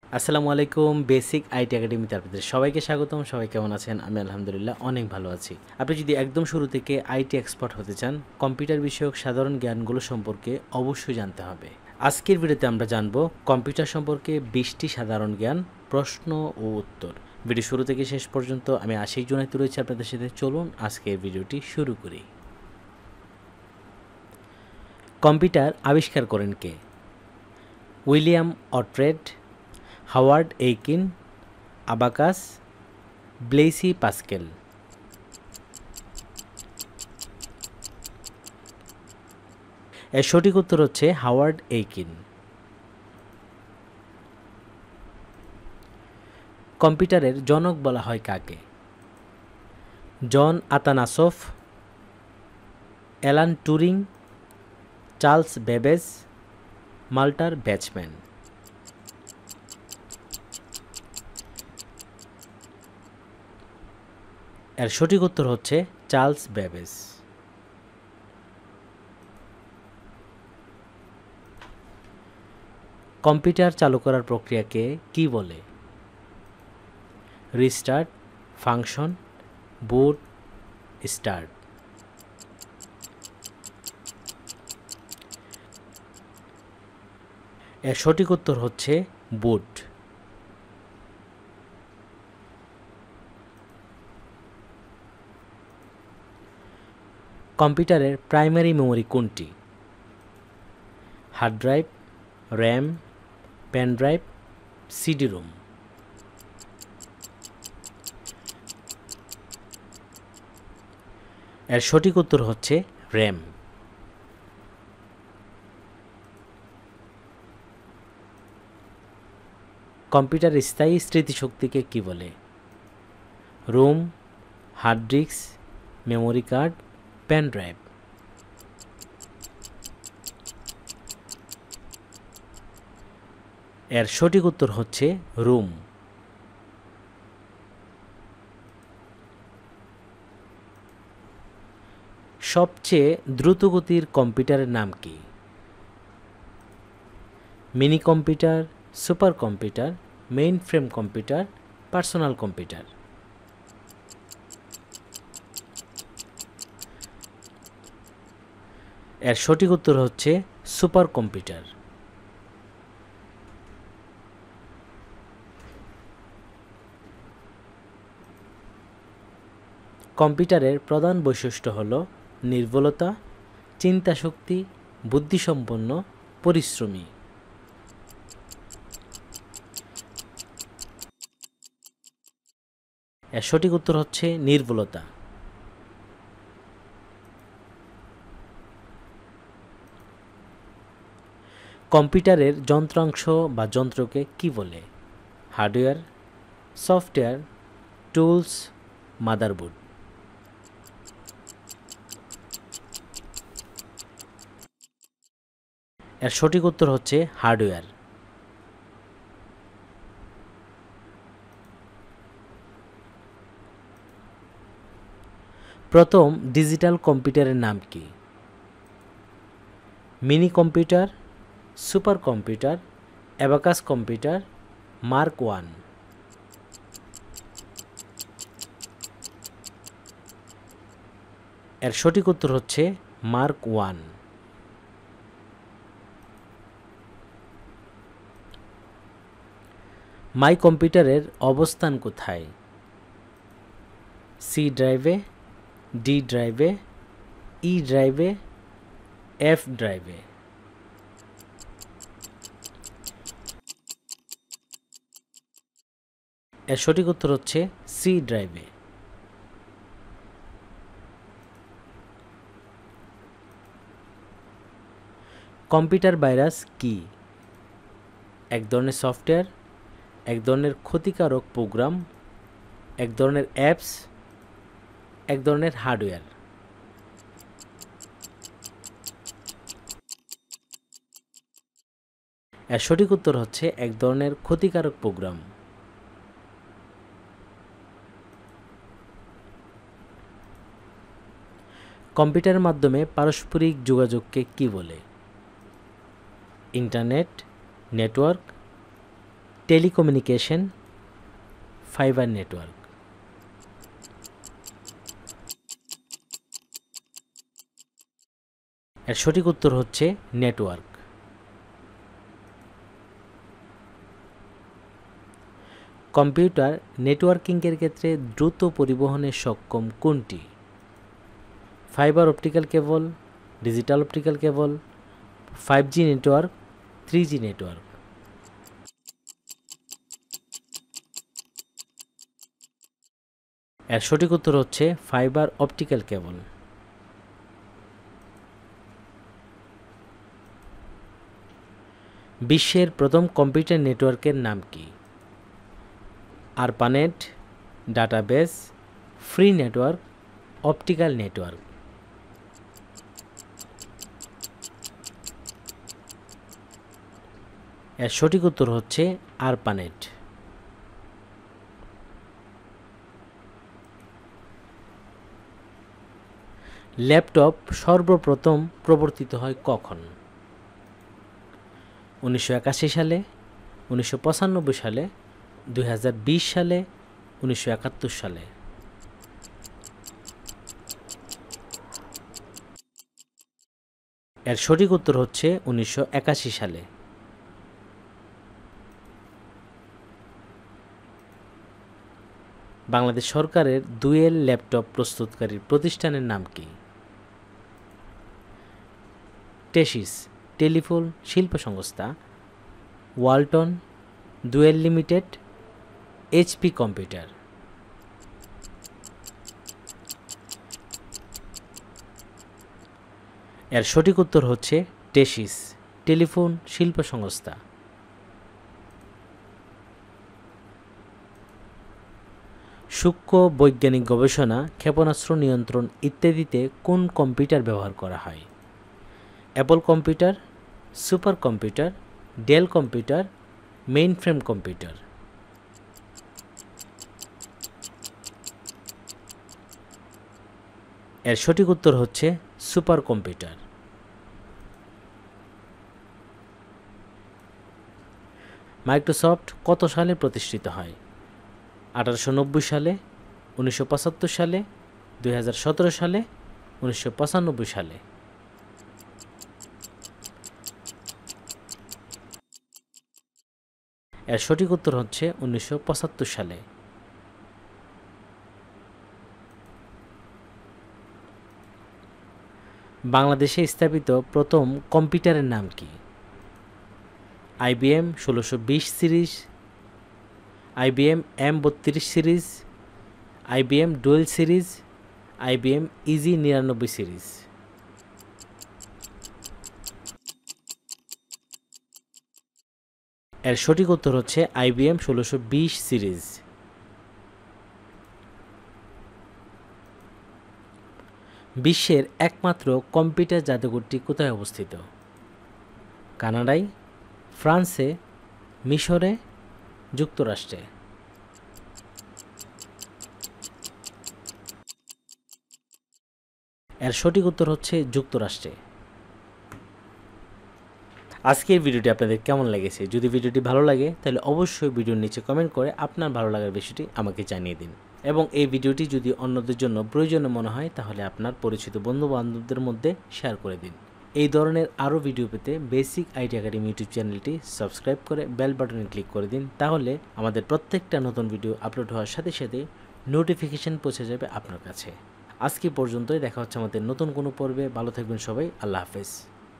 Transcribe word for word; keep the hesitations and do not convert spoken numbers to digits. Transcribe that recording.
আসসালামু আলাইকুম basic IT একাডেমিতে আপনাদের সবাইকে স্বাগতম। সবাই কেমন আছেন? আমি আলহামদুলিল্লাহ অনেক ভালো আছি। আপনি যদি একদম শুরু থেকে আইটি এক্সপার্ট হতে চান, কম্পিউটার বিষয়ক সাধারণ জ্ঞানগুলো সম্পর্কে অবশ্যই জানতে হবে। আজকের ভিডিওতে আমরা জানব কম্পিউটার সম্পর্কে বিশটি সাধারণ জ্ঞান, প্রশ্ন ও উত্তর। ভিডিও শুরু থেকে শেষ পর্যন্ত আমি আশিক জুনায়েদ রয়েছি আপনাদের সাথে। চলুন আজকের ভিডিওটি শুরু করি। কম্পিউটার আবিষ্কার করেন কে? William Oughtred, Howard Aiken, abacus, Blaise Pascal. এর সঠিক উত্তর হচ্ছে হাওয়ার্ড এইকিন। কম্পিউটারের জনক বলা হয় কাকে? John Atanasoff, Alan Turing, Charles Babbage, Malter Bachman. এর সঠিক উত্তর হচ্ছে চার্লস বেবেজ। কম্পিউটার চালু করার প্রক্রিয়াকে কি বলে? Restart, function, boot, start. এর সঠিক উত্তর হচ্ছে বুট। কম্পিউটারের প্রাইমারি মেমোরি কোনটি? Hard drive, RAM, pen drive, CD ROM. এর সঠিক উত্তর হচ্ছে র্যাম। কম্পিউটারের স্থায়ী স্মৃতিশক্তিকে কি বলে? ROM, hard disk, memory card, pen drive. এর সঠিক উত্তর হচ্ছে রোম। সবচেয়ে দ্রুতগতির কম্পিউটারের নাম কি? Mini computer, super computer, main frame computer, personal computer. এর সঠিক উত্তর হচ্ছে সুপার কম্পিউটার। কম্পিউটারের প্রধান বৈশিষ্ট্য হল নির্ভুলতা, চিন্তাশক্তি, বুদ্ধিসম্পন্ন, পরিশ্রমী। এর সঠিক উত্তর হচ্ছে নির্ভুলতা। কম্পিউটারের যন্ত্রাংশ বা যন্ত্রকে কি বলে? Hardware, software, tools, motherboard. এর সঠিক উত্তর হচ্ছে হার্ডওয়্যার। প্রথম ডিজিটাল কম্পিউটারের নাম কি? Mini computer, super computer, abacus computer, Mark one. এর সঠিক উত্তর হচ্ছে মার্ক ওয়ান। মাই কম্পিউটারের অবস্থান কোথায়? সি ড্রাইভে, ডি ড্রাইভে, ই ড্রাইভে, এফ ড্রাইভে। এর সঠিক উত্তর হচ্ছে সি ড্রাইভে। কম্পিউটার ভাইরাস কি? এক ধরনের সফটওয়্যার, এক ধরনের ক্ষতিকারক প্রোগ্রাম, এক ধরনের অ্যাপস, এক ধরনের হার্ডওয়্যার। এর সঠিক উত্তর হচ্ছে এক ধরনের ক্ষতিকারক প্রোগ্রাম। কম্পিউটারের মাধ্যমে পারস্পরিক যোগাযোগকে কি বলে? Internet, network, telecommunication, fibre network. এর সঠিক উত্তর হচ্ছে নেটওয়ার্ক। কম্পিউটার নেটওয়ার্কিংয়ের ক্ষেত্রে দ্রুত পরিবহনে সক্ষম কোনটি? Fibre optical cable, digital optical cable, five G network, three G network. এর সঠিক উত্তর হচ্ছে ফাইবার অপটিক্যাল কেবল। বিশ্বের প্রথম কম্পিউটার নেটওয়ার্কের নাম কি? ARPANET, database, free network, optical network. এর সঠিক উত্তর হচ্ছে আরপানেট। ল্যাপটপ সর্বপ্রথম প্রবর্তিত হয় কখন? উনিশশো একাশি সালে, উনিশশো পঁচানব্বই সালে, দুই হাজার বিশ সালে, উনিশশো একাত্তর সালে। এর সঠিক উত্তর হচ্ছে উনিশশো একাশি সালে। বাংলাদেশ সরকারের ডুয়েল ল্যাপটপ প্রস্তুতকারী প্রতিষ্ঠানের নাম কি? টেসিস টেলিফোন শিল্প সংস্থা, Walton, Doel limited, HP computer. এর সঠিক উত্তর হচ্ছে টেসিস টেলিফোন শিল্প সংস্থা। সূক্ষ্ম বৈজ্ঞানিক গবেষণা, ক্ষেপণাস্ত্র নিয়ন্ত্রণ ইত্যাদিতে কোন কম্পিউটার ব্যবহার করা হয়? Apple computer, super computer, Dell computer, mainframe computer. এর সঠিক উত্তর হচ্ছে সুপার কম্পিউটার। মাইক্রোসফট কত সালে প্রতিষ্ঠিত হয়? আঠারোশো নব্বই সালে, উনিশশো পঁচাত্তর সালে, দুই হাজার সতেরো সালে, উনিশশো পঁচানব্বই সালে। এর সঠিক উত্তর হচ্ছে উনিশশো পঁচাত্তর সালে। বাংলাদেশে স্থাপিত প্রথম কম্পিউটারের নাম কি? আইবিএম ষোলোশো বিশ সিরিজ, আইবিএম এম বত্রিশ series, IBM dual series, IBM easy নিরানব্বই সিরিজ। এর সঠিক উত্তর হচ্ছে আইবিএম ষোলোশো বিশ সিরিজ। বিশ্বের একমাত্র কম্পিউটার জাদুঘরটি কোথায় অবস্থিত? কানাডায়, ফ্রান্সে, মিশরে, যুক্তরাষ্ট্রে। এর সঠিক উত্তর হচ্ছে যুক্তরাষ্ট্রে। আজকের ভিডিওটি আপনাদের কেমন লেগেছে? যদি ভিডিওটি ভালো লাগে তাহলে অবশ্যই ভিডিওর নিচে কমেন্ট করে আপনার ভালো লাগার বিষয়টি আমাকে জানিয়ে দিন, এবং এই ভিডিওটি যদি অন্যদের জন্য প্রয়োজনীয় মনে হয় তাহলে আপনার পরিচিত বন্ধু বান্ধবদের মধ্যে শেয়ার করে দিন। এই ধরনের আরও ভিডিও পেতে বেসিক আইটি একাডেমি ইউটিউব চ্যানেলটি সাবস্ক্রাইব করে বেল বাটনে ক্লিক করে দিন, তাহলে আমাদের প্রত্যেকটা নতুন ভিডিও আপলোড হওয়ার সাথে সাথে নোটিফিকেশন পৌঁছে যাবে আপনার কাছে। আজকে পর্যন্তই, দেখা হচ্ছে আমাদের নতুন কোনো পর্বে। ভালো থাকবেন সবাই, আল্লাহ হাফেজ।